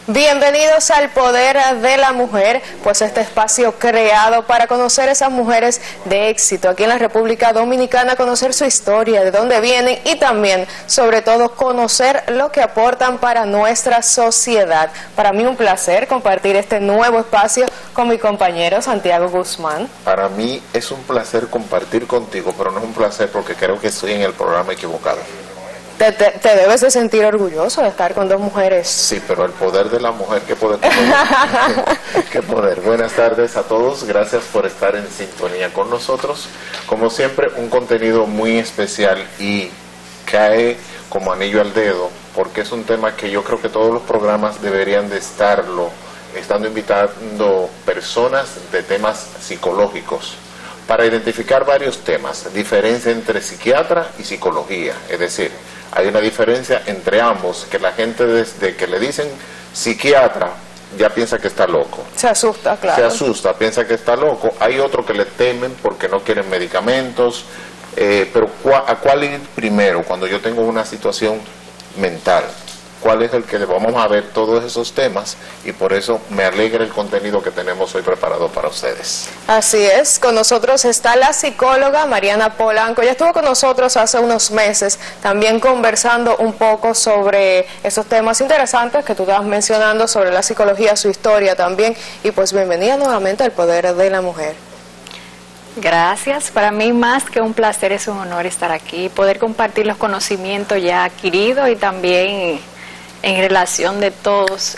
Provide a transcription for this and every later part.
Bienvenidos al Poder de la Mujer, pues este espacio creado para conocer esas mujeres de éxito aquí en la República Dominicana, conocer su historia, de dónde vienen y también, sobre todo, conocer lo que aportan para nuestra sociedad. Para mí un placer compartir este nuevo espacio con mi compañero Santiago Guzmán. Para mí es un placer compartir contigo, pero no es un placer porque creo que estoy en el programa equivocado. Te debes de sentir orgulloso de estar con dos mujeres. Sí, pero el poder de la mujer, ¿qué poder? ¿Qué poder? Buenas tardes a todos, gracias por estar en sintonía con nosotros. Como siempre, un contenido muy especial y cae como anillo al dedo, porque es un tema que yo creo que todos los programas deberían de estarlo, estando invitando personas de temas psicológicos, para identificar varios temas, diferencia entre psiquiatra y psicología, es decir, hay una diferencia entre ambos, que la gente desde que le dicen psiquiatra ya piensa que está loco. Se asusta, claro. Se asusta, piensa que está loco. Hay otro que le temen porque no quieren medicamentos. Pero ¿a cuál ir primero cuando yo tengo una situación mental? ¿Cuál es el que vamos a ver todos esos temas? Y por eso me alegra el contenido que tenemos hoy preparado para ustedes. Así es, con nosotros está la psicóloga Mariana Polanco. Ella estuvo con nosotros hace unos meses, también conversando un poco sobre esos temas interesantes que tú estabas mencionando, sobre la psicología, su historia también. Y pues bienvenida nuevamente al Poder de la Mujer. Gracias, para mí más que un placer, es un honor estar aquí, poder compartir los conocimientos ya adquiridos y también en relación de todos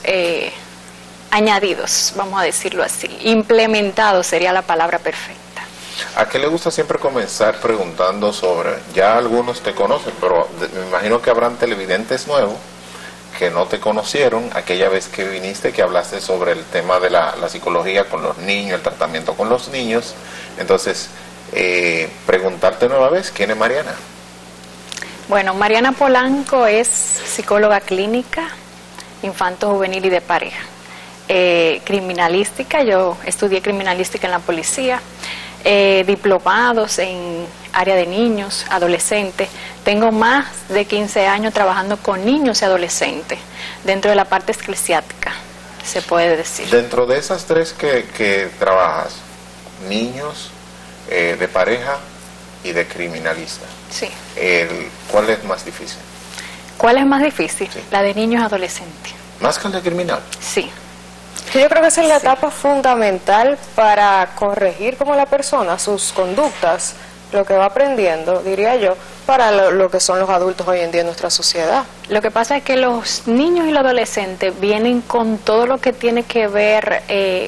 añadidos, vamos a decirlo así, implementados sería la palabra perfecta. ¿A qué le gusta siempre comenzar preguntando sobre, ya algunos te conocen, pero me imagino que habrán televidentes nuevos que no te conocieron aquella vez que viniste, que hablaste sobre el tema de la psicología con los niños, el tratamiento con los niños? Entonces, preguntarte nueva vez, ¿quién es Mariana? Bueno, Mariana Polanco es psicóloga clínica, infanto-juvenil y de pareja. Criminalística, yo estudié criminalística en la policía, diplomados en área de niños, adolescentes. Tengo más de 15 años trabajando con niños y adolescentes, dentro de la parte eclesiástica, se puede decir. Dentro de esas tres que trabajas, niños, de pareja y de criminalista. Sí. ¿Cuál es más difícil? ¿Cuál es más difícil? Sí. La de niños y adolescentes. ¿Más que el de criminal? Sí. Yo creo que esa es la etapa fundamental para corregir como la persona sus conductas, lo que va aprendiendo, diría yo, para lo que son los adultos hoy en día en nuestra sociedad. Lo que pasa es que los niños y los adolescentes vienen con todo lo que tiene que ver,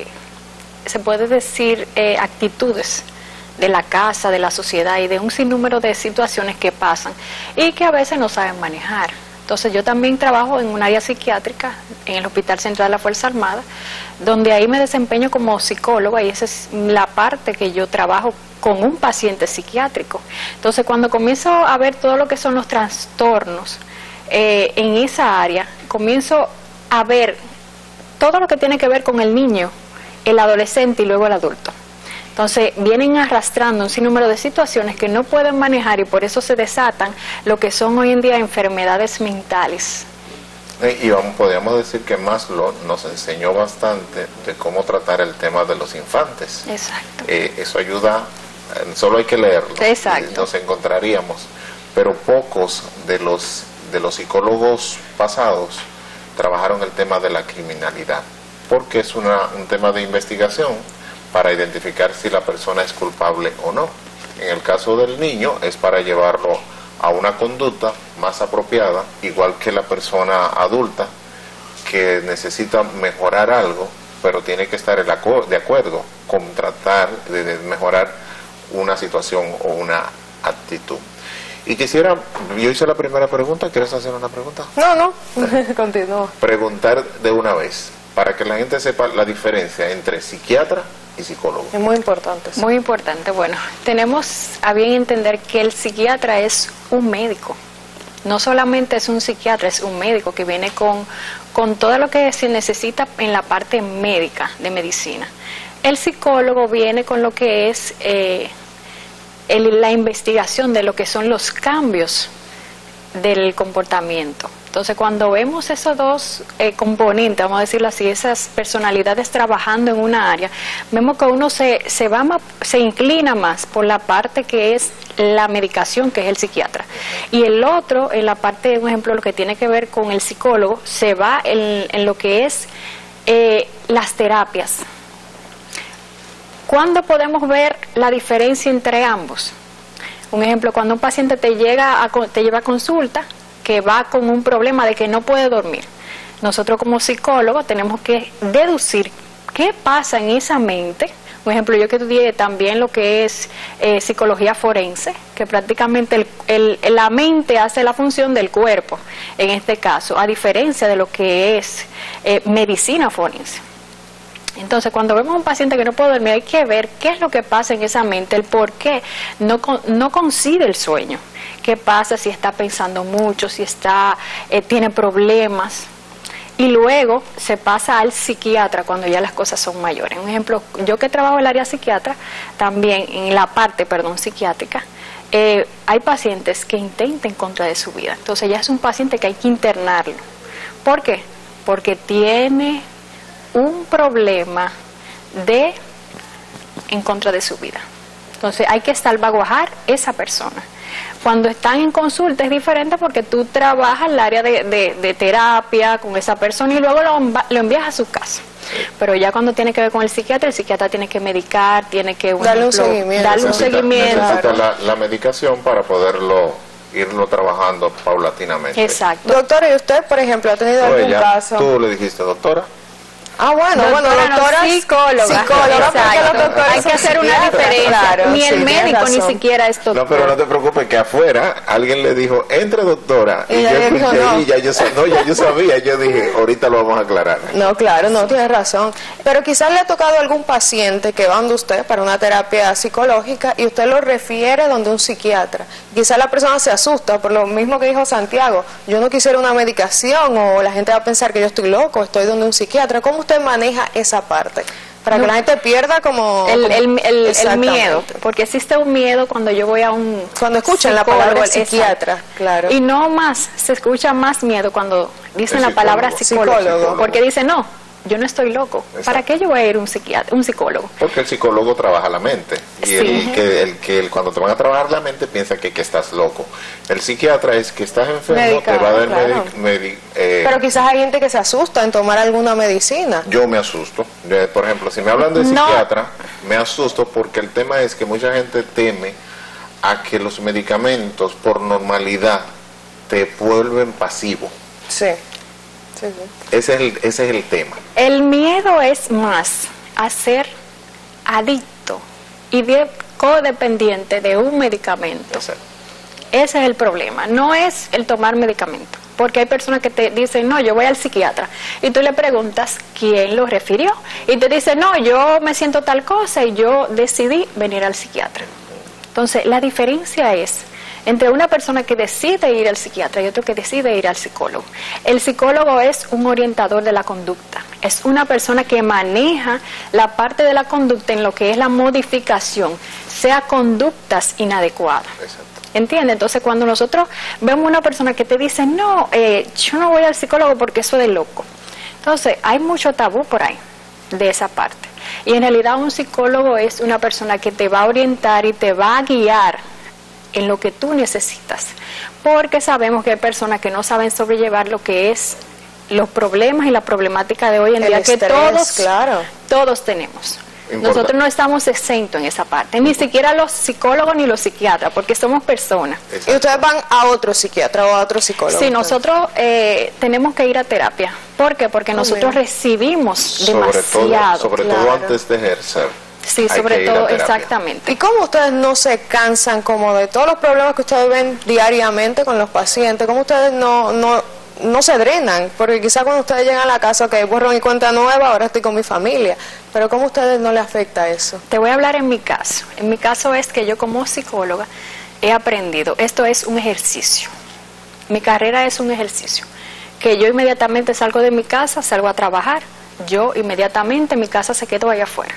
se puede decir, actitudes de la casa, de la sociedad y de un sinnúmero de situaciones que pasan y que a veces no saben manejar. Entonces yo también trabajo en un área psiquiátrica en el Hospital Central de la Fuerza Armada, donde ahí me desempeño como psicóloga y esa es la parte que yo trabajo con un paciente psiquiátrico. Entonces cuando comienzo a ver todo lo que son los trastornos en esa área, comienzo a ver todo lo que tiene que ver con el niño, el adolescente y luego el adulto. Entonces vienen arrastrando un sinnúmero de situaciones que no pueden manejar y por eso se desatan lo que son hoy en día enfermedades mentales. Y podríamos decir que Maslow nos enseñó bastante de cómo tratar el tema de los infantes. Exacto. Eso ayuda, solo hay que leerlo. Exacto. Nos encontraríamos, pero pocos de los psicólogos pasados trabajaron el tema de la criminalidad, porque es un tema de investigación para identificar si la persona es culpable o no. En el caso del niño es para llevarlo a una conducta más apropiada, igual que la persona adulta que necesita mejorar algo, pero tiene que estar de acuerdo con tratar de mejorar una situación o una actitud. Y quisiera, yo hice la primera pregunta, ¿quieres hacer una pregunta? No, continúa. Preguntar de una vez, para que la gente sepa la diferencia entre psiquiatra y psicólogo. Es muy importante. Sí. Muy importante. Bueno, tenemos a bien entender que el psiquiatra es un médico. No solamente es un psiquiatra, es un médico que viene con todo lo que se necesita en la parte médica, de medicina. El psicólogo viene con lo que es la investigación de lo que son los cambios del comportamiento. Entonces, cuando vemos esos dos componentes, vamos a decirlo así, esas personalidades trabajando en una área, vemos que uno se inclina más por la parte que es la medicación, que es el psiquiatra, y el otro, en la parte, por ejemplo, lo que tiene que ver con el psicólogo, se va en lo que es las terapias. ¿Cuándo podemos ver la diferencia entre ambos? Un ejemplo, cuando un paciente te lleva a consulta, que va con un problema de que no puede dormir. Nosotros como psicólogos tenemos que deducir qué pasa en esa mente. Por ejemplo, yo que estudié también lo que es psicología forense, que prácticamente la mente hace la función del cuerpo, en este caso, a diferencia de lo que es medicina forense. Entonces, cuando vemos a un paciente que no puede dormir, hay que ver qué es lo que pasa en esa mente, el por qué no concibe el sueño. ¿Qué pasa si está pensando mucho, si tiene problemas? Y luego se pasa al psiquiatra cuando ya las cosas son mayores. Un ejemplo, yo que trabajo en el área psiquiatra, también en la parte, psiquiátrica, hay pacientes que intentan en contra de su vida. Entonces ya es un paciente que hay que internarlo. ¿Por qué? Porque tiene un problema en contra de su vida. Entonces hay que salvaguardar esa persona. Cuando están en consulta es diferente porque tú trabajas el área de terapia con esa persona y luego lo envías a su casa. Pero ya cuando tiene que ver con el psiquiatra tiene que medicar, tiene que darle un seguimiento. Necesita la medicación para poderlo irlo trabajando paulatinamente. Exacto. Doctora, ¿y usted, por ejemplo, ha tenido algún caso? Tú le dijiste, doctora. Ah, bueno, doctora psicóloga, hay que hacer una diferencia. Claro, ni el médico ni siquiera es doctor. No, pero no te preocupes, que afuera alguien le dijo, entre doctora, y yo escuché y ya yo sabía, yo dije, ahorita lo vamos a aclarar. No, claro, no, tienes razón. Pero quizás le ha tocado a algún paciente que va donde usted para una terapia psicológica y usted lo refiere donde un psiquiatra. Quizás la persona se asusta por lo mismo que dijo Santiago, yo no quisiera una medicación o la gente va a pensar que yo estoy loco, estoy donde un psiquiatra. ¿Cómo usted maneja esa parte? Para que la gente pierda el miedo, porque existe un miedo cuando yo voy a cuando escuchan la palabra psiquiatra, claro. Y no más, se escucha más miedo cuando dicen la palabra psicólogo, porque dicen, no, yo no estoy loco. Exacto. ¿Para qué yo voy a ir a un psicólogo? Porque el psicólogo trabaja la mente. Y sí. Cuando te van a trabajar la mente piensa que estás loco. El psiquiatra es que estás enfermo, te va a dar pero quizás hay gente que se asusta en tomar alguna medicina. Yo me asusto. Por ejemplo, si me hablan de psiquiatra, me asusto porque el tema es que mucha gente teme a que los medicamentos por normalidad te vuelven pasivo. Sí. Sí. Ese es el tema. El miedo es más a ser adicto y codependiente de un medicamento. Exacto. Ese es el problema, no es el tomar medicamento. Porque hay personas que te dicen, no, yo voy al psiquiatra. Y tú le preguntas quién lo refirió. Y te dice, no, yo me siento tal cosa y yo decidí venir al psiquiatra. Entonces, la diferencia es entre una persona que decide ir al psiquiatra y otro que decide ir al psicólogo. El psicólogo es un orientador de la conducta, es una persona que maneja la parte de la conducta en lo que es la modificación, sea conductas inadecuadas. ¿Entiendes? Entonces, cuando nosotros vemos una persona que te dice, no, yo no voy al psicólogo porque eso es de loco. Entonces, hay mucho tabú por ahí, de esa parte. Y en realidad un psicólogo es una persona que te va a orientar y te va a guiar en lo que tú necesitas, porque sabemos que hay personas que no saben sobrellevar lo que es los problemas y la problemática de hoy en día, que todos tenemos. Nosotros no estamos exentos en esa parte, ni siquiera los psicólogos ni los psiquiatras, porque somos personas. ¿Y ustedes van a otro psiquiatra o a otro psicólogo? Sí, nosotros tenemos que ir a terapia. ¿Por qué? Porque nosotros recibimos demasiado. Sobre todo antes de ejercer. Sí, sobre todo, exactamente. ¿Y cómo ustedes no se cansan como de todos los problemas que ustedes ven diariamente con los pacientes? ¿Cómo ustedes no se drenan? Porque quizás cuando ustedes llegan a la casa, ok, borro mi cuenta nueva, ahora estoy con mi familia. Pero ¿cómo a ustedes no les afecta eso? Te voy a hablar en mi caso. En mi caso es que yo como psicóloga he aprendido, esto es un ejercicio. Mi carrera es un ejercicio. Que yo inmediatamente salgo de mi casa, salgo a trabajar, yo inmediatamente mi casa se quedó allá afuera.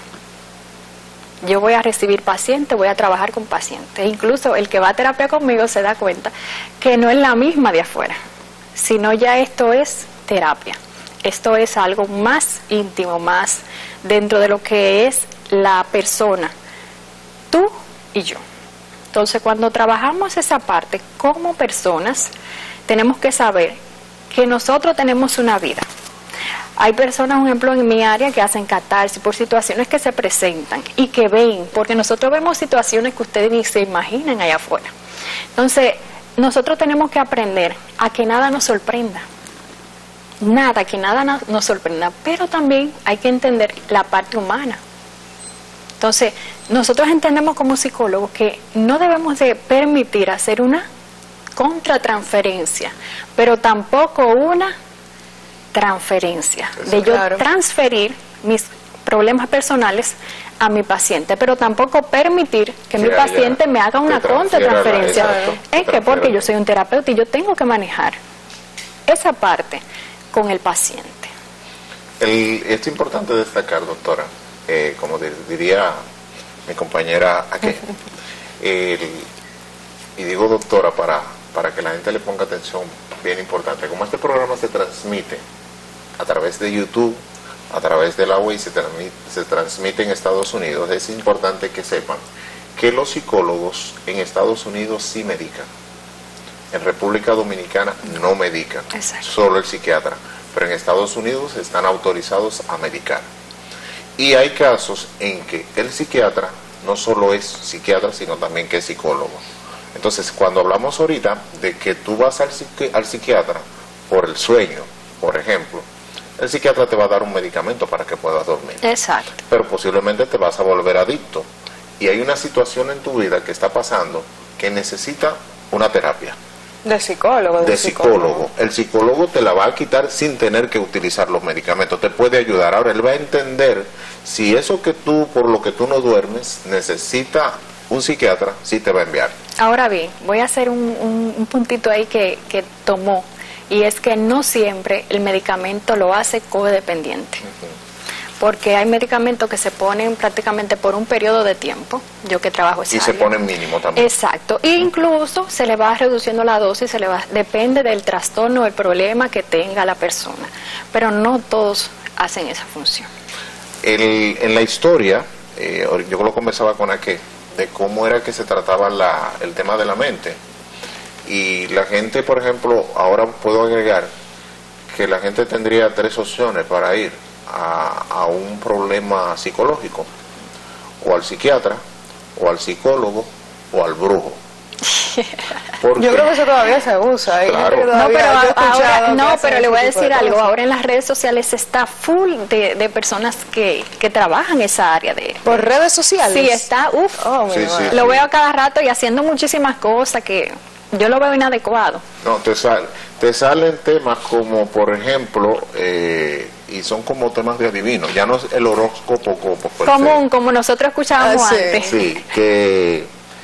Yo voy a recibir pacientes, voy a trabajar con pacientes. Incluso el que va a terapia conmigo se da cuenta que no es la misma de afuera. sino ya esto es terapia. Esto es algo más íntimo, más dentro de lo que es la persona, tú y yo. Entonces, cuando trabajamos esa parte como personas, tenemos que saber que nosotros tenemos una vida. Hay personas, por ejemplo, en mi área que hacen catarsis por situaciones que se presentan y que ven, porque nosotros vemos situaciones que ustedes ni se imaginan allá afuera. Entonces, nosotros tenemos que aprender a que nada nos sorprenda. Nada, que nada nos sorprenda, pero también hay que entender la parte humana. Entonces, nosotros entendemos como psicólogos que no debemos de permitir hacer una contratransferencia, pero tampoco una transferencia, de yo transferir mis problemas personales a mi paciente, pero tampoco permitir que mi paciente me haga una contratransferencia. Es que porque yo soy un terapeuta y yo tengo que manejar esa parte con el paciente. Es importante destacar, doctora, como diría mi compañera aquí, y digo doctora para que la gente le ponga atención, bien importante, como este programa se transmite a través de YouTube, a través de la web, se transmite en Estados Unidos, es importante que sepan que los psicólogos en Estados Unidos sí medican, en República Dominicana no medican, solo el psiquiatra, pero en Estados Unidos están autorizados a medicar. Y hay casos en que el psiquiatra no solo es psiquiatra, sino también que es psicólogo. Entonces, cuando hablamos ahorita de que tú vas al psiquiatra por el sueño, por ejemplo, el psiquiatra te va a dar un medicamento para que puedas dormir. Exacto. Pero posiblemente te vas a volver adicto. Y hay una situación en tu vida que está pasando que necesita una terapia. De psicólogo. De psicólogo. El psicólogo te la va a quitar sin tener que utilizar los medicamentos. Te puede ayudar. Ahora, él va a entender si eso que tú, por lo que tú no duermes, necesita un psiquiatra, sí te va a enviar. Ahora bien, voy a hacer un puntito ahí que tomó, y es que no siempre el medicamento lo hace codependiente. Porque hay medicamentos que se ponen prácticamente por un periodo de tiempo, yo que trabajo esa área. Y se ponen mínimo también. Exacto, e incluso se le va reduciendo la dosis, depende del trastorno, del problema que tenga la persona, pero no todos hacen esa función. En la historia, yo lo conversaba con aquel, de cómo era que se trataba el tema de la mente, y la gente, por ejemplo, ahora puedo agregar que la gente tendría 3 opciones para ir a un problema psicológico: o al psiquiatra, o al psicólogo, o al brujo. Yo creo que eso todavía se usa. Claro. Pero le voy a decir algo. Ahora en las redes sociales está full de personas que trabajan esa área de... ¿Por redes sociales? Sí, está, lo veo a cada rato y haciendo muchísimas cosas que yo lo veo inadecuado. No, te salen temas como, por ejemplo, y son como temas de adivino, ya no es el horóscopo como nosotros escuchábamos antes. Sí, que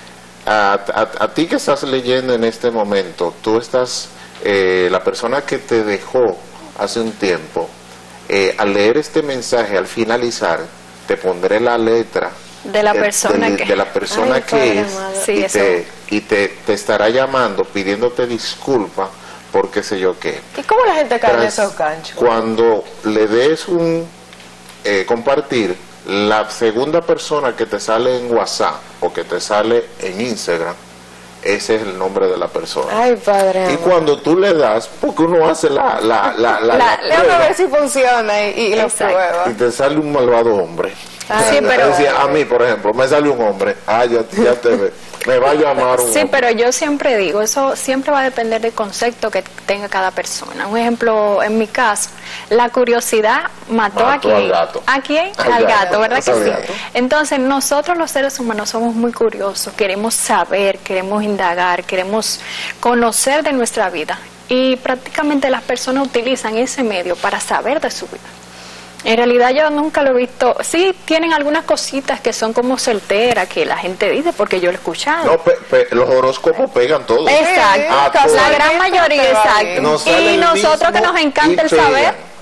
a ti que estás leyendo en este momento, tú estás, la persona que te dejó hace un tiempo, al leer este mensaje, al finalizar, te pondré la letra de la persona que es, y te estará llamando pidiéndote disculpas por qué sé yo qué. ¿Y cómo la gente cae en esos ganchos? Cuando le des un compartir, la segunda persona que te sale en WhatsApp o que te sale en Instagram, ese es el nombre de la persona. Ay, padre. Y cuando tú le das, porque uno hace la déjame ver si funciona y lo prueba. Y te sale un malvado hombre. Sí, pero a mí, por ejemplo, me sale un hombre, ya te ve, me va a llamar un hombre. Pero yo siempre digo, eso siempre va a depender del concepto que tenga cada persona. Un ejemplo, en mi caso, la curiosidad mató a quién. Al gato. ¿A quién? Al gato, ¿verdad que sí? Entonces, nosotros los seres humanos somos muy curiosos, queremos saber, queremos indagar, queremos conocer de nuestra vida. Y prácticamente las personas utilizan ese medio para saber de su vida. En realidad yo nunca lo he visto. Sí, tienen algunas cositas que son como certeras, que la gente dice, porque yo lo he escuchado. No, los horóscopos pegan todos. Exacto, la gran mayoría, exacto. Y nosotros que nos encanta el saber.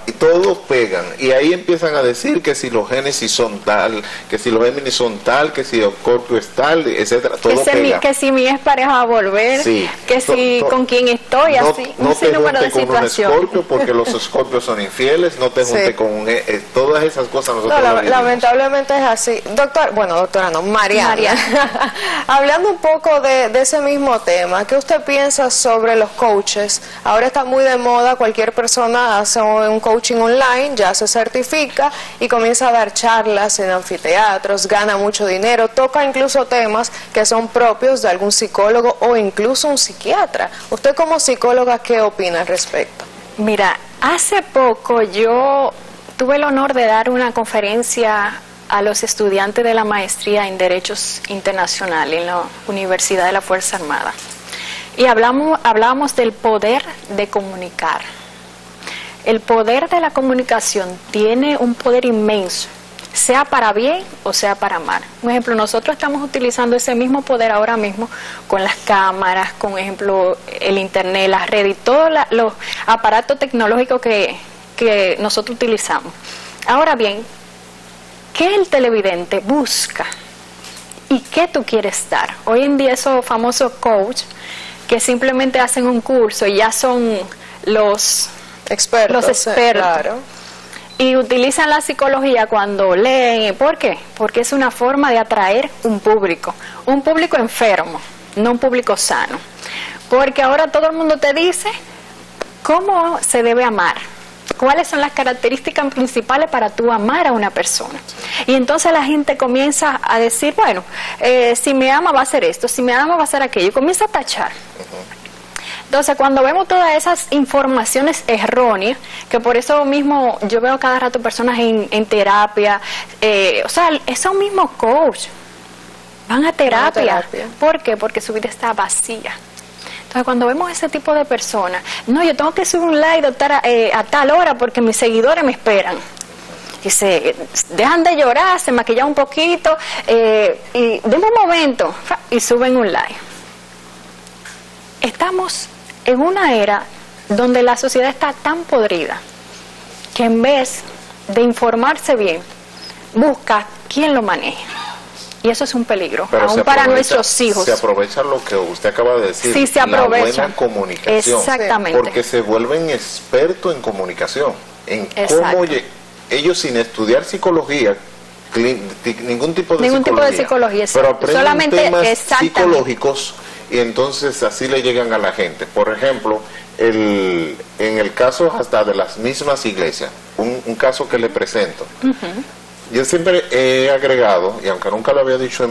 y todos pegan, y ahí empiezan a decir que si los Génesis son tal, que si los Géminis son tal, que si Escorpio es tal, etcétera, todo pega. Que si mi expareja va a volver, sí, que si con quién estoy, no, así, no un te sinnúmero de juntes con un situaciones. Escorpio porque los Escorpios son infieles, no te juntes con un... todas esas cosas nosotros no, lamentablemente es así. Doctora no, Mariana. Hablando un poco de ese mismo tema, ¿qué usted piensa sobre los coaches? Ahora está muy de moda, cualquier persona hace un coaching online, ya se certifica y comienza a dar charlas en anfiteatros, gana mucho dinero, toca incluso temas que son propios de algún psicólogo o incluso un psiquiatra. ¿Usted como psicóloga qué opina al respecto? Mira, hace poco yo tuve el honor de dar una conferencia a los estudiantes de la maestría en Derechos Internacionales en la Universidad de la Fuerza Armada. Y hablábamos del poder de comunicar. El poder de la comunicación tiene un poder inmenso, sea para bien o sea para mal. Por ejemplo, nosotros estamos utilizando ese mismo poder ahora mismo con las cámaras, con ejemplo el internet, las redes y todos los aparatos tecnológicos que nosotros utilizamos. Ahora bien, ¿qué el televidente busca? ¿Y qué tú quieres dar? Hoy en día esos famosos coaches que simplemente hacen un curso y ya son los expertos. Claro. Y utilizan la psicología cuando leen. ¿Por qué? Porque es una forma de atraer un público enfermo, no un público sano. Porque ahora todo el mundo te dice cómo se debe amar, cuáles son las características principales para tú amar a una persona. Y entonces la gente comienza a decir, bueno, si me ama va a hacer esto, si me ama va a hacer aquello, y comienza a tachar. Entonces, cuando vemos todas esas informaciones erróneas, que por eso mismo yo veo cada rato personas en terapia, o sea, esos mismos coaches van a terapia. ¿Por qué? Porque su vida está vacía. Entonces, cuando vemos ese tipo de personas, no, yo tengo que subir un live, doctora, a tal hora porque mis seguidores me esperan. Y se dejan de llorar, se maquillan un poquito, y de un momento, y suben un live. Estamos en una era donde la sociedad está tan podrida que en vez de informarse bien, busca quién lo maneja. Y eso es un peligro, aún para nuestros hijos. Se aprovecha lo que usted acaba de decir, sí, se aprovecha. La buena comunicación. Exactamente. Porque se vuelven expertos en comunicación, en cómo ellos sin estudiar psicología, ningún tipo de psicología, pero aprenden solamente temas psicológicos y entonces así le llegan a la gente. Por ejemplo, en el caso hasta de las mismas iglesias, un caso que le presento. Yo siempre he agregado, y aunque nunca lo había dicho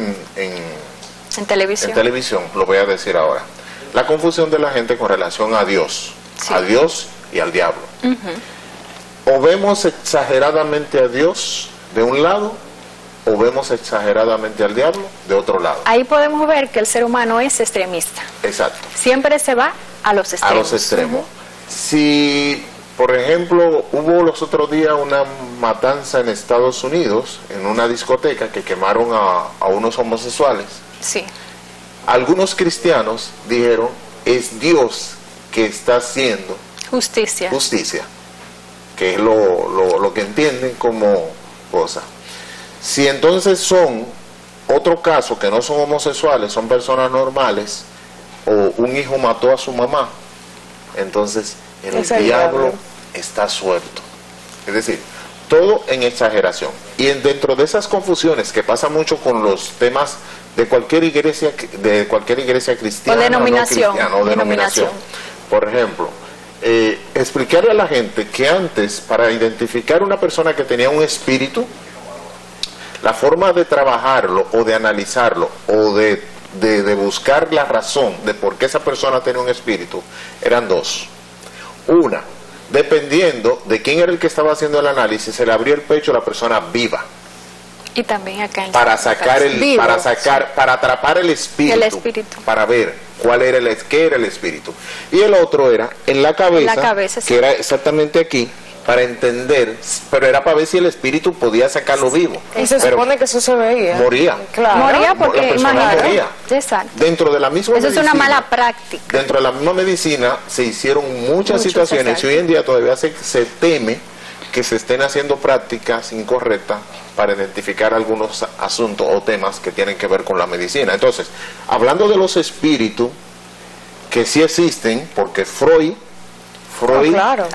en televisión, lo voy a decir ahora, la confusión de la gente con relación a Dios, a Dios y al diablo. O vemos exageradamente a Dios de un lado, o vemos exageradamente al diablo de otro lado. Ahí podemos ver que el ser humano es extremista. Exacto. Siempre se va a los extremos. A los extremos. Si, por ejemplo, hubo los otros días una matanza en Estados Unidos, en una discoteca, que quemaron a unos homosexuales. Sí. Algunos cristianos dijeron, es Dios que está haciendo justicia, que es lo que entienden como cosa. Si entonces son otro caso que no son homosexuales, son personas normales, o un hijo mató a su mamá, entonces el diablo está suelto. Es decir, todo en exageración. Y dentro de esas confusiones que pasa mucho con los temas de cualquier iglesia cristiana o denominación, o denominación. Por ejemplo, explicarle a la gente que antes, para identificar una persona que tenía un espíritu, la forma de trabajarlo o de analizarlo o de buscar la razón de por qué esa persona tenía un espíritu eran dos. Una, dependiendo de quién era el que estaba haciendo el análisis, se le abría el pecho a la persona viva. Y también acá para atrapar el espíritu, para ver qué era el espíritu. Y el otro era en la cabeza que era exactamente aquí, para entender, pero era para ver si el espíritu podía sacarlo vivo. Y se supone que eso se veía. Moría. Claro. Moría porque la persona moría. Exacto. Dentro de la misma medicina. Eso es una mala práctica. Dentro de la misma medicina se hicieron muchas situaciones y hoy en día todavía se teme que se estén haciendo prácticas incorrectas para identificar algunos asuntos o temas que tienen que ver con la medicina. Entonces, hablando de los espíritus, que sí existen, porque Freud, claro.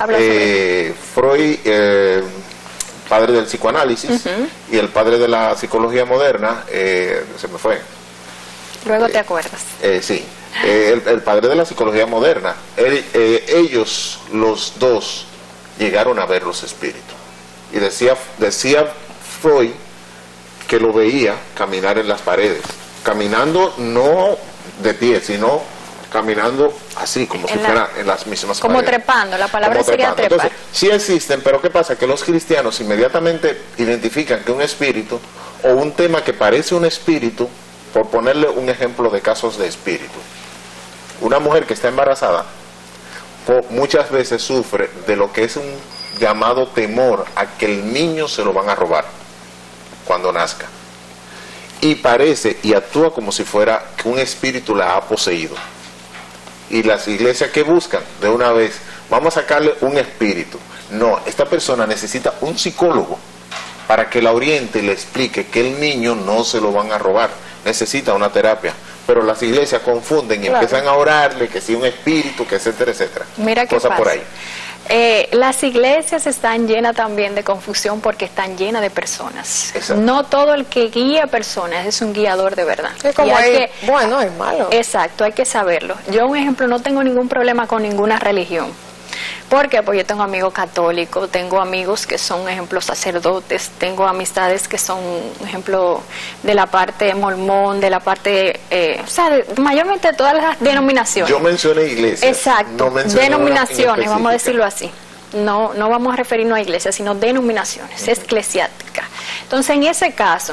Padre del psicoanálisis, y el padre de la psicología moderna, se me fue. Luego te acuerdas. Sí, el padre de la psicología moderna, ellos, los dos, llegaron a ver los espíritus. Y decía Freud que lo veía caminar en las paredes, caminando no de pie, sino caminando así, como si fuera en las mismas como paredes. Trepando, la palabra sería trepar. Entonces, sí existen, pero ¿qué pasa? Que los cristianos inmediatamente identifican que un espíritu o un tema que parece un espíritu, por ponerle un ejemplo de casos de espíritu. Una mujer que está embarazada muchas veces sufre de lo que es un llamado temor a que el niño se lo van a robar cuando nazca. Y parece y actúa como si fuera que un espíritu la ha poseído. Y las iglesias que buscan de una vez, vamos a sacarle un espíritu. No, esta persona necesita un psicólogo para que la oriente y le explique que el niño no se lo van a robar. Necesita una terapia. Pero las iglesias confunden y empiezan a orarle que si un espíritu, que etcétera, etcétera. Mira qué pasa. Por ahí. Las iglesias están llenas también de confusión porque están llenas de personas. Exacto. No todo el que guía personas es un guiador de verdad. Es como bueno, es malo. Exacto, hay que saberlo. Yo, un ejemplo, no tengo ningún problema con ninguna religión. ¿Por qué? Porque yo tengo amigos católicos, tengo amigos que son, ejemplo, sacerdotes, tengo amistades que son, ejemplo, de la parte mormón, de la parte, mayormente de todas las denominaciones. Yo mencioné iglesias. Exacto, no denominaciones, vamos a decirlo así. No vamos a referirnos a iglesias, sino denominaciones, eclesiásticas. Entonces, en ese caso,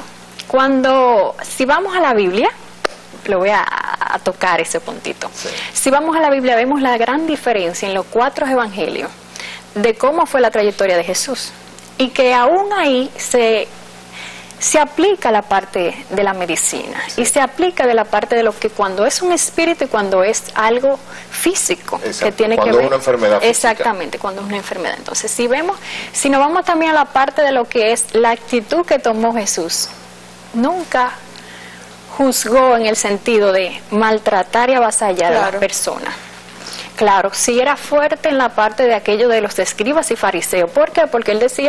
si vamos a la Biblia, lo voy a tocar ese puntito. Sí. Si vamos a la Biblia, vemos la gran diferencia en los 4 evangelios de cómo fue la trayectoria de Jesús. Y que aún ahí se aplica la parte de la medicina. Sí. Y se aplica de la parte de lo que cuando es un espíritu y cuando es algo físico. Exacto. Que tiene cuando que ver. Una enfermedad física. Exactamente, cuando es una enfermedad. Entonces, si nos vamos también a la parte de lo que es la actitud que tomó Jesús, nunca juzgó en el sentido de maltratar y avasallar a la persona. Claro, sí era fuerte en la parte de aquello de los escribas y fariseos. ¿Por qué? Porque él decía,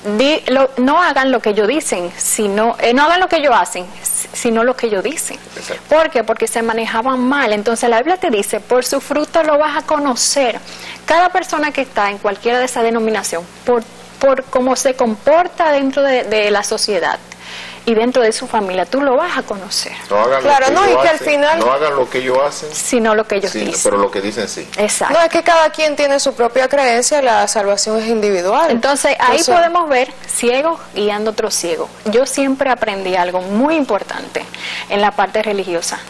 no hagan lo que ellos dicen, no hagan lo que ellos hacen, sino lo que ellos dicen. Exacto. ¿Por qué? Porque se manejaban mal. Entonces la Biblia te dice, por su fruto lo vas a conocer. Cada persona que está en cualquiera de esa denominación, por cómo se comporta dentro de la sociedad y dentro de su familia, tú lo vas a conocer. No hagan al final no hagan lo que ellos hacen, sino lo que ellos dicen. Pero lo que dicen sí. Exacto. No, es que cada quien tiene su propia creencia, la salvación es individual. Entonces, ahí podemos ver ciegos guiando otro ciego. Yo siempre aprendí algo muy importante en la parte religiosa.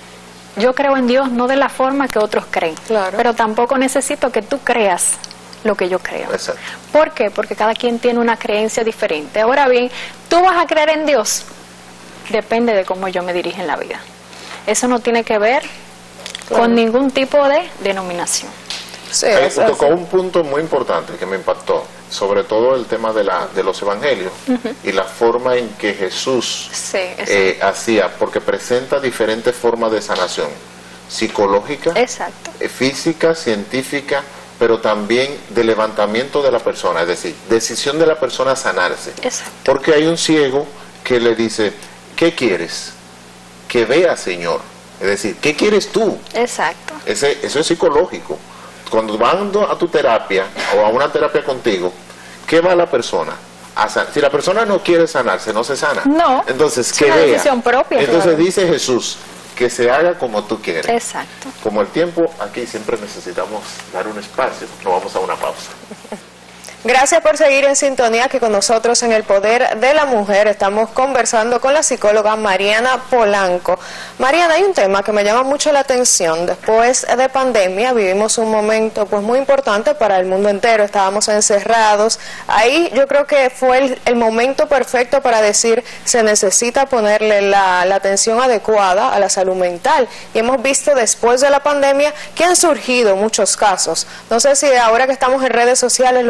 Yo creo en Dios no de la forma que otros creen, pero tampoco necesito que tú creas lo que yo creo. Exacto. ¿Por qué? Porque cada quien tiene una creencia diferente. Ahora bien, ¿tú vas a creer en Dios? Depende de cómo yo me dirija en la vida. Eso no tiene que ver con ningún tipo de denominación. Sí, tocó un punto muy importante que me impactó, sobre todo el tema de los evangelios y la forma en que Jesús hacía, porque presenta diferentes formas de sanación, psicológica, física, científica, pero también de levantamiento de la persona, es decir, decisión de la persona a sanarse. Exacto. Porque hay un ciego que le dice, ¿qué quieres? Que vea, Señor. Es decir, ¿qué quieres tú? Exacto. Eso es psicológico. Cuando van a tu terapia o a una terapia contigo, ¿qué va la persona? Si la persona no quiere sanarse, no se sana. No, entonces, es una decisión propia. Entonces dice Jesús, que se haga como tú quieres. Exacto. Como el tiempo, aquí siempre necesitamos dar un espacio. Nos vamos a una pausa. Gracias por seguir en sintonía que con nosotros en El Poder de la Mujer estamos conversando con la psicóloga Mariana Polanco. Mariana, hay un tema que me llama mucho la atención. Después de pandemia vivimos un momento pues muy importante para el mundo entero, estábamos encerrados. Ahí yo creo que fue el momento perfecto para decir se necesita ponerle la atención adecuada a la salud mental. Y hemos visto después de la pandemia que han surgido muchos casos. No sé si ahora que estamos en redes sociales los casos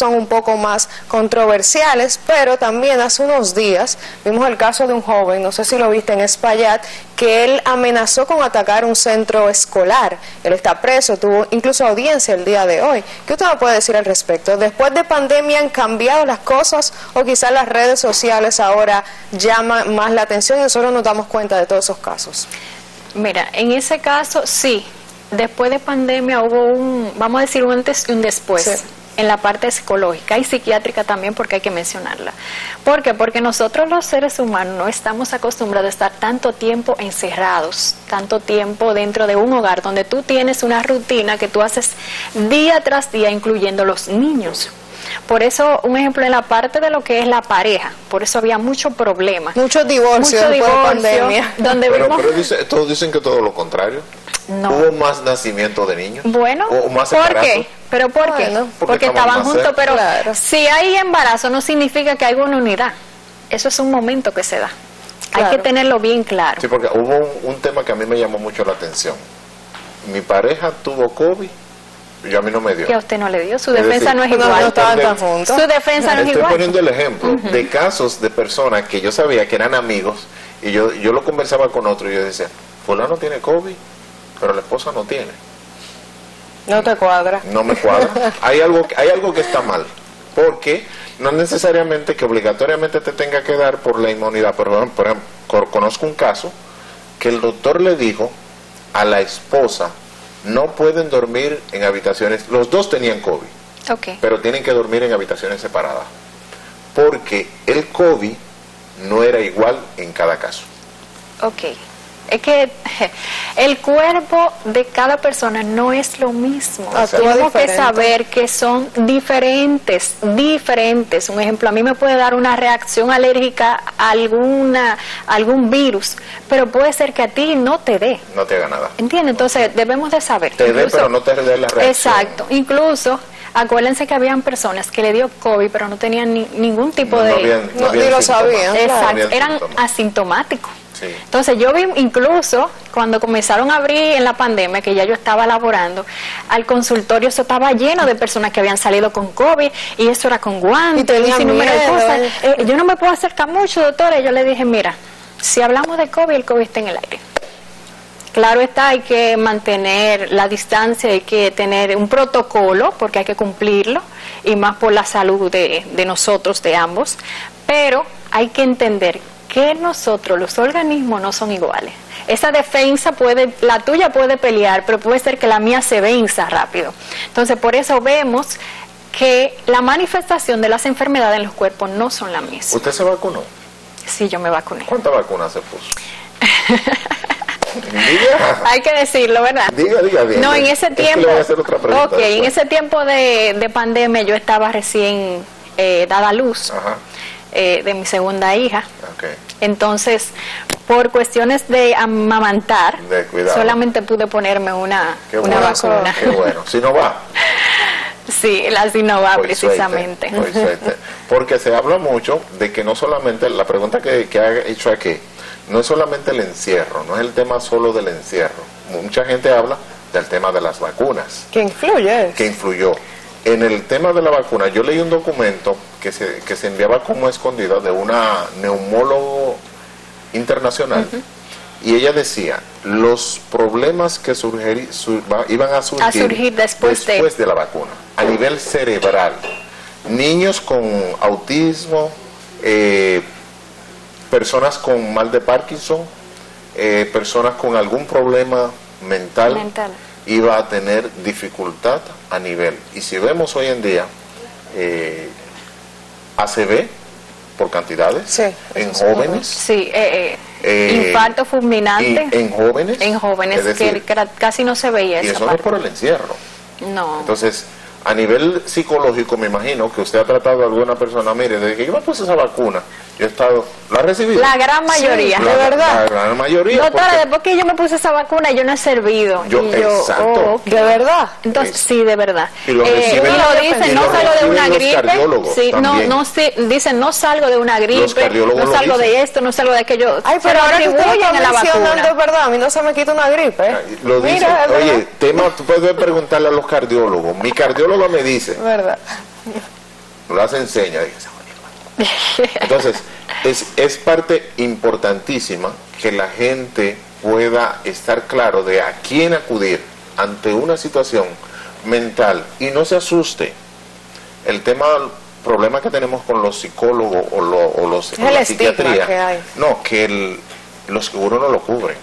son un poco más controversiales, pero también hace unos días vimos el caso de un joven, no sé si lo viste, en Espaillat, que él amenazó con atacar un centro escolar. Él está preso, tuvo incluso audiencia el día de hoy. ¿Qué usted me puede decir al respecto? ¿Después de pandemia han cambiado las cosas o quizás las redes sociales ahora llaman más la atención y nosotros nos damos cuenta de todos esos casos? Mira, en ese caso sí, después de pandemia hubo vamos a decir, un antes y un después. Sí. En la parte psicológica y psiquiátrica también, porque hay que mencionarla. ¿Por qué? Porque nosotros los seres humanos no estamos acostumbrados a estar tanto tiempo encerrados, tanto tiempo dentro de un hogar donde tú tienes una rutina que tú haces día tras día, incluyendo los niños. Por eso, un ejemplo en la parte de lo que es la pareja, por eso había mucho problema. Muchos divorcios después de pandemia. Donde pero todos dicen que todo lo contrario. No. ¿Hubo más nacimiento de niños? Bueno, más ¿por qué? ¿Pero por qué? Porque estaban juntos, pero claro, si hay embarazo no significa que hay una unidad. Eso es un momento que se da. Claro. Hay que tenerlo bien claro. Sí, porque hubo un tema que a mí me llamó mucho la atención. Mi pareja tuvo COVID y a mí no me dio. Que a usted no le dio, su defensa no es igual. No estaban tan juntos. Su defensa no es igual. Estoy poniendo el ejemplo de casos de personas que yo sabía que eran amigos y yo lo conversaba con otro y yo decía, fulano tiene COVID, pero la esposa no tiene. No te cuadra. No me cuadra. Hay algo que está mal, porque no es necesariamente que obligatoriamente te tenga que dar por la inmunidad. Por ejemplo, conozco un caso que el doctor le dijo a la esposa, no pueden dormir en habitaciones, los dos tenían COVID, okay, pero tienen que dormir en habitaciones separadas, porque el COVID no era igual en cada caso. Ok. Es que el cuerpo de cada persona no es lo mismo. Tenemos que saber que son diferentes. Un ejemplo, a mí me puede dar una reacción alérgica a algún virus, pero puede ser que a ti no te dé. No te haga nada. ¿Entiendes? Entonces debemos de saber. Te dé, pero no te dé la reacción. Exacto. Incluso, acuérdense que habían personas que le dio COVID, pero no tenían ningún tipo de... No lo sabían. Exacto. Eran asintomáticos. Sí. Entonces yo vi incluso cuando comenzaron a abrir en la pandemia, que ya yo estaba laborando, al consultorio eso estaba lleno de personas que habían salido con COVID y eso era con guantes y sin número de cosas. Yo no me puedo acercar mucho, doctora. Y yo le dije, mira, si hablamos de COVID, el COVID está en el aire. Claro está, hay que mantener la distancia, hay que tener un protocolo porque hay que cumplirlo y más por la salud de nosotros, de ambos, pero hay que entender que nosotros, los organismos, no son iguales. Esa defensa la tuya puede pelear, pero puede ser que la mía se venza rápido. Entonces, por eso vemos que la manifestación de las enfermedades en los cuerpos no son las mismas. ¿Usted se vacunó? Sí, yo me vacuné. ¿Cuántas vacunas se puso? Hay que decirlo, ¿verdad? Diga. No, en ese tiempo, en ese tiempo de pandemia yo estaba recién dada a luz. Ajá. De mi segunda hija. Okay. Entonces, por cuestiones de amamantar, solamente pude ponerme una vacuna. Qué bueno. Sinovac. Sí, la Sinovac precisamente. Suerte. Porque se habla mucho de que no solamente, la pregunta que ha hecho aquí, no es solamente el encierro, no es el tema solo del encierro. Mucha gente habla del tema de las vacunas. ¿Qué influye? Que influyó. En el tema de la vacuna, yo leí un documento que se enviaba como escondida de una neumólogo internacional, y ella decía, los problemas que iban a surgir después de la vacuna, a nivel cerebral, niños con autismo, personas con mal de Parkinson, personas con algún problema mental. Iba a tener dificultad a nivel. Y si vemos hoy en día ACV por cantidades, sí, en jóvenes, sí, infarto fulminante en jóvenes, es decir, que casi no se veía y esa eso parte. No es por el encierro. No. Entonces, a nivel psicológico, me imagino que usted ha tratado a alguna persona, mire, desde que yo me puse esa vacuna, yo he estado, ¿la he recibido? La gran mayoría, sí, de verdad. La gran mayoría. Doctora, después que yo me puse esa vacuna, yo no he servido. Exacto. Okay. ¿De verdad? Entonces, sí, de verdad. Y lo dicen, no salgo de una gripe. Sí, dicen, no salgo de una gripe, no salgo de esto, no salgo de aquello. Ay, pero ahora que usted lo está mencionando, es verdad, a mí no se me quita una gripe. Lo dicen. Oye, tú puedes preguntarle a los cardiólogos. Mi cardiólogo me dice. ¿Verdad? no las enseña. Entonces, es parte importantísima que la gente pueda estar claro de a quién acudir ante una situación mental y no se asuste. El problema que tenemos con los psicólogos o la psiquiatría, que los seguros no lo cubren.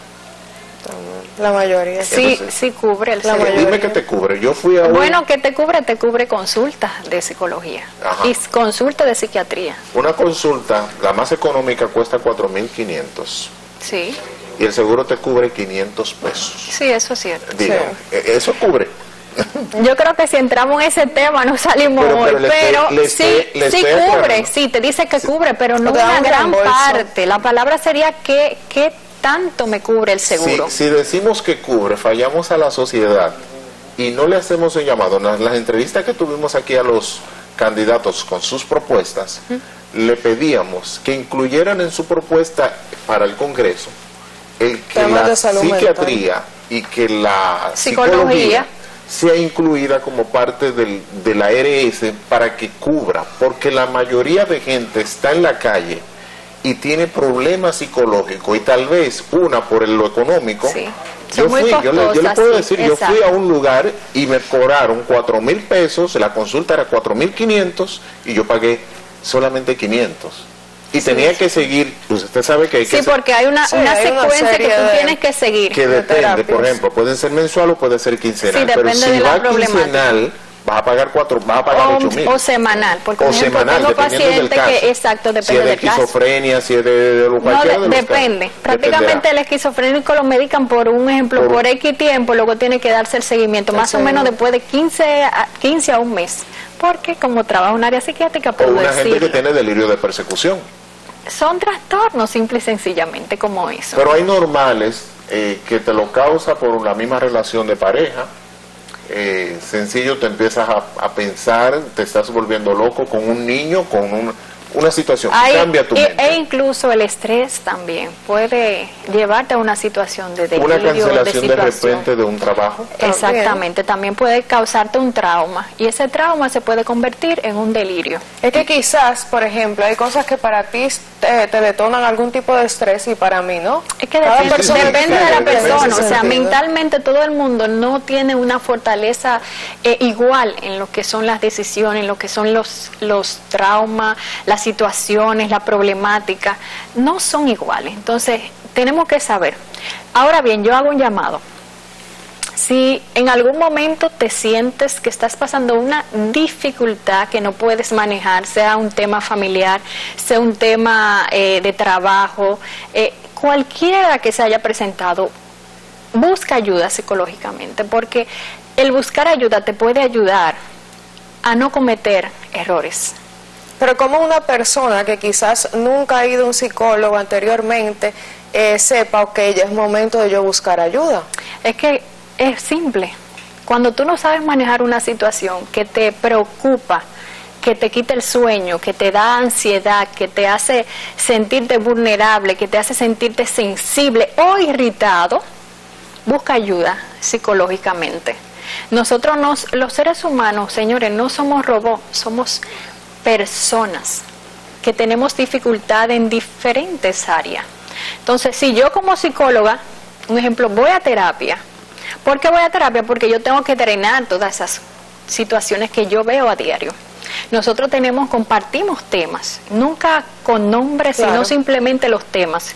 La mayoría. Sí, Entonces, sí cubre el seguro. Dime que te cubre. Yo fui a Bueno, que te cubre consultas de psicología. Ajá. Y consultas de psiquiatría. Una consulta, la más económica, cuesta 4.500. Sí. Y el seguro te cubre 500 pesos. Sí, eso es cierto. Dígame, eso cubre. Yo creo que si entramos en ese tema no salimos hoy, pero sí cubre, sí, te dice que cubre, pero no una gran parte. La palabra sería ¿qué tanto me cubre el seguro? Si decimos que cubre, fallamos a la sociedad y no le hacemos un llamado. En las entrevistas que tuvimos aquí a los candidatos con sus propuestas, le pedíamos que incluyeran en su propuesta para el Congreso el que la psiquiatría y que la psicología sea incluida como parte de la ARS para que cubra, porque la mayoría de gente está en la calle y tiene problemas psicológicos y tal vez una por lo económico. Sí. Yo le puedo decir, yo fui a un lugar y me cobraron 4.000 pesos, la consulta era 4.500 y yo pagué solamente 500. Y tenía que seguir, pues usted sabe que hay que... Sí, porque hay una secuencia que tú tienes que seguir. Que depende, por ejemplo, puede ser mensual o puede ser quincenal. Sí, depende pero si de la va quincenal, vas a pagar 8.000. O semanal, porque o semanal, tengo pacientes que, exacto, depende si es de esquizofrenia, si es de cualquiera de los depende. casos. Prácticamente el esquizofrénico lo medican por un ejemplo, por X tiempo, luego tiene que darse el seguimiento, más o menos después de 15 a un mes. Porque como trabaja en un área psiquiátrica, puedo una decirlo. gente que tiene delirio de persecución. Son trastornos, simple y sencillamente, como eso. Pero hay normales que te lo causa por la misma relación de pareja. Sencillo, te empiezas a pensar, te estás volviendo loco con un niño, con una situación que cambia tu mente. E incluso el estrés también puede llevarte a una situación de delirio, una cancelación de repente de un trabajo. Exactamente, también puede causarte un trauma y ese trauma se puede convertir en un delirio. Es que quizás, por ejemplo, hay cosas que para ti te detonan algún tipo de estrés y para mí no. Es que depende de la persona, o sea, mentalmente todo el mundo no tiene una fortaleza igual en lo que son las decisiones, en lo que son los traumas, las situaciones, la problemática, no son iguales. Entonces, tenemos que saber. Ahora bien, yo hago un llamado. Si en algún momento te sientes que estás pasando una dificultad que no puedes manejar, sea un tema familiar, sea un tema de trabajo, cualquiera que se haya presentado, busca ayuda psicológicamente, porque el buscar ayuda te puede ayudar a no cometer errores. Pero como una persona que quizás nunca ha ido a un psicólogo anteriormente, sepa, ok, ya es momento de yo buscar ayuda. Es que es simple. Cuando tú no sabes manejar una situación que te preocupa, que te quita el sueño, que te da ansiedad, que te hace sentirte vulnerable, que te hace sentirte sensible o irritado, busca ayuda psicológicamente. Nosotros, los seres humanos, señores, no somos robots, somos personas que tenemos dificultad en diferentes áreas. Entonces, si yo como psicóloga, un ejemplo, voy a terapia. ¿Por qué voy a terapia? Porque yo tengo que drenar todas esas situaciones que yo veo a diario. Nosotros compartimos temas, nunca con nombres, sino simplemente los temas.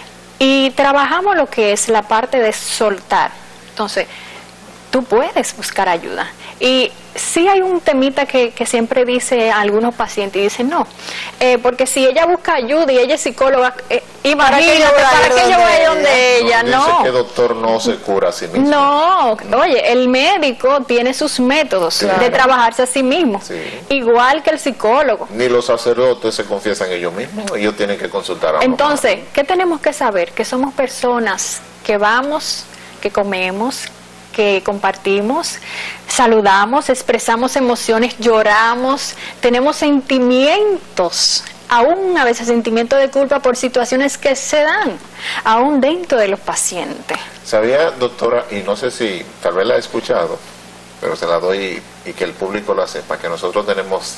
Y trabajamos lo que es la parte de soltar. Entonces, tú puedes buscar ayuda. Y sí hay un temita que siempre dice a algunos pacientes, y dicen, no, porque si ella busca ayuda y ella es psicóloga, imagínate, ¿para qué yo voy a ir donde ella? No. Dice que doctor no se cura a sí mismo. No, oye, el médico tiene sus métodos de trabajarse a sí mismo, igual que el psicólogo. Ni los sacerdotes se confiesan ellos mismos, ellos tienen que consultar a Entonces, ¿qué tenemos que saber? Que somos personas que vamos, que comemos, que compartimos, saludamos, expresamos emociones, lloramos, tenemos sentimientos, aún a veces sentimientos de culpa por situaciones que se dan, aún dentro de los pacientes. ¿Sabía, doctora, y no sé si tal vez la he escuchado, pero se la doy y que el público la sepa, que nosotros tenemos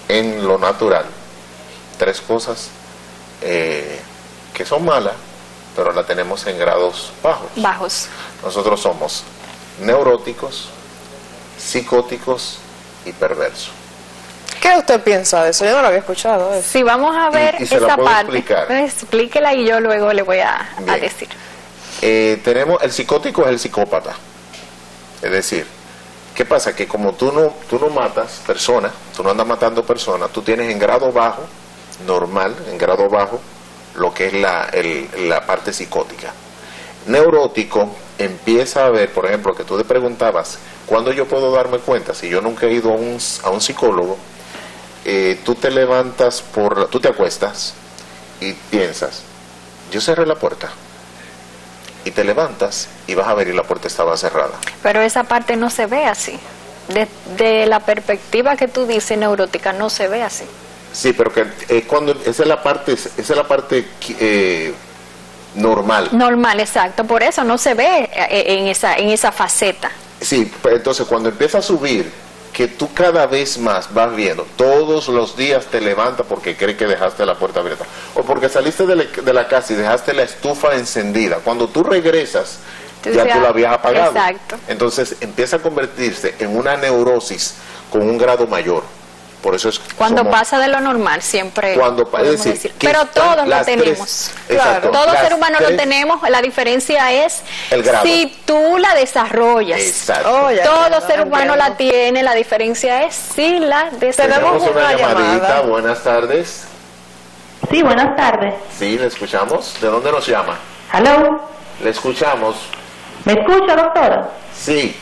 en lo natural 3 cosas que son malas, pero la tenemos en grados bajos. Nosotros somos neuróticos, psicóticos y perversos. ¿Qué usted piensa de eso? Yo no lo había escuchado. Sí, vamos a ver esa parte. Explíquela y yo luego le voy a decir. Tenemos, el psicótico es el psicópata. Es decir, ¿qué pasa? Que como tú no matas personas, tú no andas matando personas, tú tienes en grado bajo, normal, en grado bajo, lo que es la parte psicótica. Neurótico empieza a ver, por ejemplo, que tú te preguntabas, ¿cuándo yo puedo darme cuenta? Si yo nunca he ido a un psicólogo, tú te levantas, tú te acuestas y piensas, yo cerré la puerta. Y te levantas y vas a ver y la puerta estaba cerrada. Pero esa parte no se ve así. De la perspectiva que tú dices neurótica, no se ve así. Sí, pero que esa es la parte normal. Normal, exacto. Por eso no se ve en esa faceta. Sí, entonces cuando empieza a subir, que tú cada vez más vas viendo, todos los días te levantas porque crees que dejaste la puerta abierta, o porque saliste de la casa y dejaste la estufa encendida. Cuando tú regresas, ya tú la habías apagado. Exacto. Entonces empieza a convertirse en una neurosis con un grado mayor. Por eso es cuando pasa de lo normal, siempre podemos decir. Pero todos lo tenemos. Claro, todo ser humano lo tenemos. La diferencia es el grado. Si tú la desarrollas. Exacto. Todo ser humano la tiene. La diferencia es si la desarrollas. Tenemos una llamadita. Buenas tardes. Sí, buenas tardes. Sí, le escuchamos. ¿De dónde nos llama? ¿Aló? Le escuchamos. ¿Me escucha, doctora? Sí.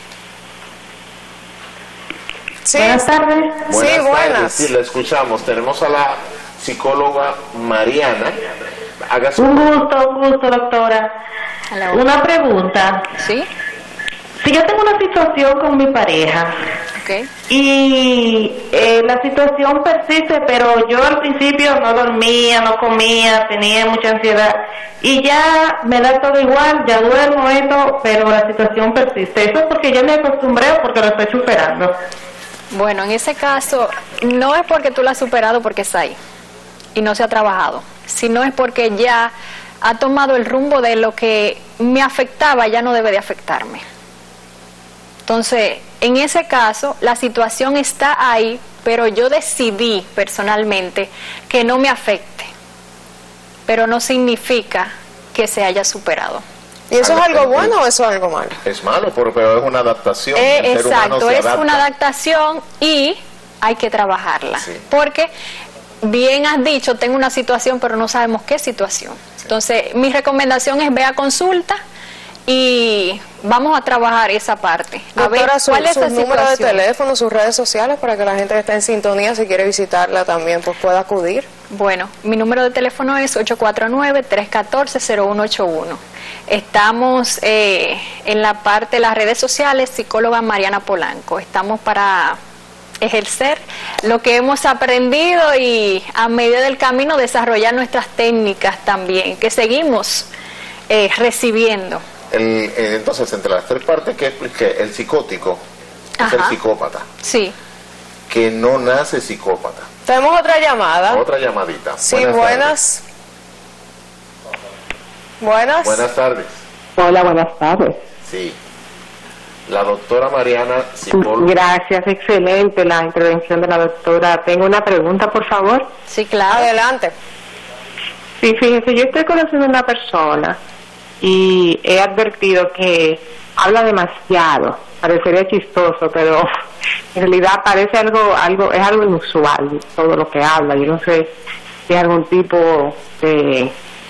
Sí. Buenas tardes. Sí, buenas. Sí, la escuchamos. Tenemos a la psicóloga Mariana. Un gusto, doctora. Hello. Una pregunta. ¿Sí? Si yo tengo una situación con mi pareja, Okay. y la situación persiste, pero yo al principio no dormía, no comía, tenía mucha ansiedad, y ya me da todo igual, ya duermo esto, pero la situación persiste. ¿Eso es porque ya me acostumbré o porque lo estoy superando? Bueno, en ese caso, no es porque tú la has superado porque está ahí y no se ha trabajado, sino es porque ya ha tomado el rumbo de lo que me afectaba, ya no debe de afectarme. Entonces, en ese caso, la situación está ahí, pero yo decidí personalmente que no me afecte, pero no significa que se haya superado. ¿Y eso es algo bueno o eso es algo malo? Es malo, pero es una adaptación. Exacto, es una adaptación y hay que trabajarla. Sí. Porque, bien has dicho, tengo una situación, pero no sabemos qué situación. Sí. Entonces, mi recomendación es ve a consulta y vamos a trabajar esa parte. Doctora, a ver cuál es su esa número de situación. teléfono, sus redes sociales, para que la gente que está en sintonía, si quiere visitarla también, pues pueda acudir. Bueno, mi número de teléfono es 849-314-0181. Estamos en la parte de las redes sociales, psicóloga Mariana Polanco. Estamos para ejercer lo que hemos aprendido y a medida del camino desarrollar nuestras técnicas también, que seguimos recibiendo. Entonces, entre las 3 partes que expliqué, el psicótico es el psicópata. Sí. Que no nace psicópata. Tenemos otra llamada. Otra llamadita. Sí, buenas. Buenas. Buenas tardes. Hola, buenas tardes. Sí. La doctora Mariana, psicóloga. Gracias, excelente la intervención de la doctora. Tengo una pregunta, por favor. Sí, claro. Adelante. Sí, fíjese, yo estoy conociendo a una persona y he advertido que habla demasiado. Parecería chistoso, pero en realidad parece es algo inusual todo lo que habla. Yo no sé si es algún tipo de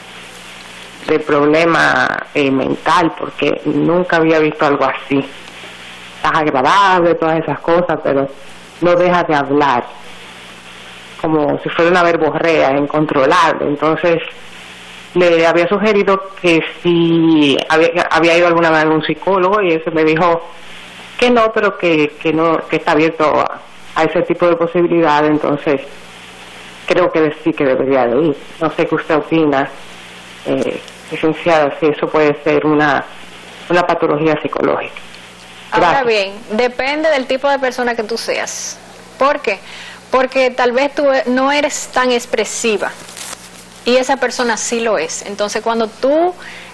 problema mental, porque nunca había visto algo así. Es agradable, todas esas cosas, pero no deja de hablar, como si fuera una verborrea incontrolable. Entonces, le había sugerido que si había ido alguna vez a algún psicólogo, y eso me dijo que no, pero que está abierto a ese tipo de posibilidades. Entonces, creo que sí que debería de ir. No sé qué usted opina, licenciada, si eso puede ser una patología psicológica. Ahora bien, depende del tipo de persona que tú seas. ¿Por qué? porque tal vez tú no eres tan expresiva y esa persona sí lo es. Entonces cuando tú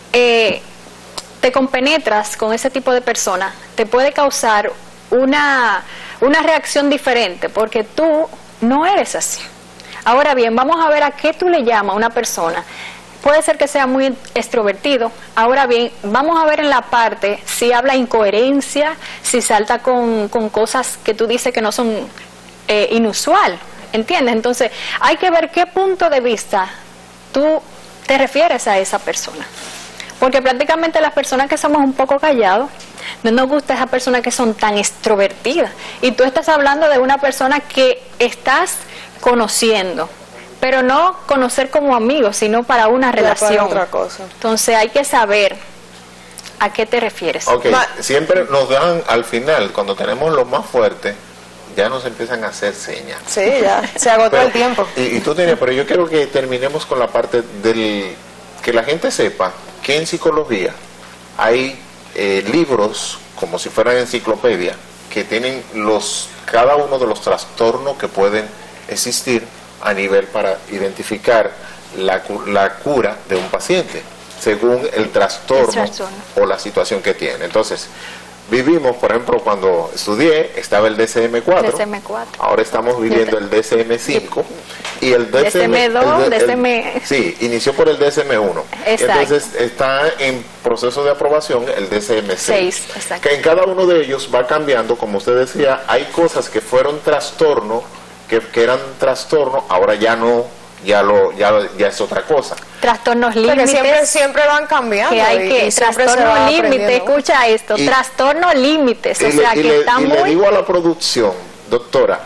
te compenetras con ese tipo de persona, te puede causar una reacción diferente, porque tú no eres así. Ahora bien, vamos a ver a qué tú le llamas a una persona. Puede ser que sea muy extrovertido. Ahora bien, vamos a ver en la parte si habla incoherencia, si salta con cosas que tú dices que no son inusual, ¿entiendes? Entonces, hay que ver qué punto de vista tú te refieres a esa persona. Porque prácticamente las personas que somos un poco callados, no nos gusta esas personas que son tan extrovertidas. Y tú estás hablando de una persona que estás conociendo, pero no conocer como amigos, sino para una relación. Otra cosa. Entonces hay que saber a qué te refieres. Ok, siempre nos dan al final, cuando tenemos lo más fuerte, ya nos empiezan a hacer señas. Sí, ya, se agotó el tiempo. Y tú tenías, pero yo quiero que terminemos con la parte del que la gente sepa que en psicología hay libros, como si fueran enciclopedia, que tienen cada uno de los trastornos que pueden existir a nivel para identificar la cura de un paciente, según el trastorno o la situación que tiene. Entonces, vivimos, por ejemplo, cuando estudié, estaba el DSM-4, ahora estamos viviendo el DSM-5 y el DSM-2, sí, inició por el DSM-1. Entonces está en proceso de aprobación el DSM-6, que en cada uno de ellos va cambiando, como usted decía, hay cosas que fueron trastorno, que eran trastorno, ahora ya no, ya es otra cosa. Trastornos límites. Siempre van cambiando. Que hay que, trastorno límite, escucha esto, trastorno límites, o sea que está muy... le digo a la producción, doctora,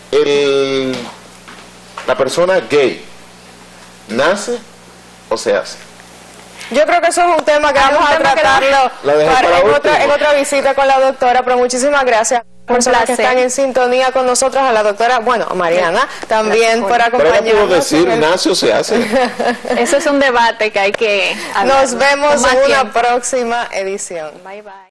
la persona gay, ¿nace o se hace? Yo creo que eso es un tema que vamos a tratarlo en otra visita con la doctora, pero muchísimas gracias. Personas que están en sintonía con nosotros, a la doctora, bueno, a Mariana, también por acompañarnos. Pero puedo decir, ¿nace o se hace? Eso es un debate que hay que hablar. Nos vemos en una próxima edición. Bye, bye.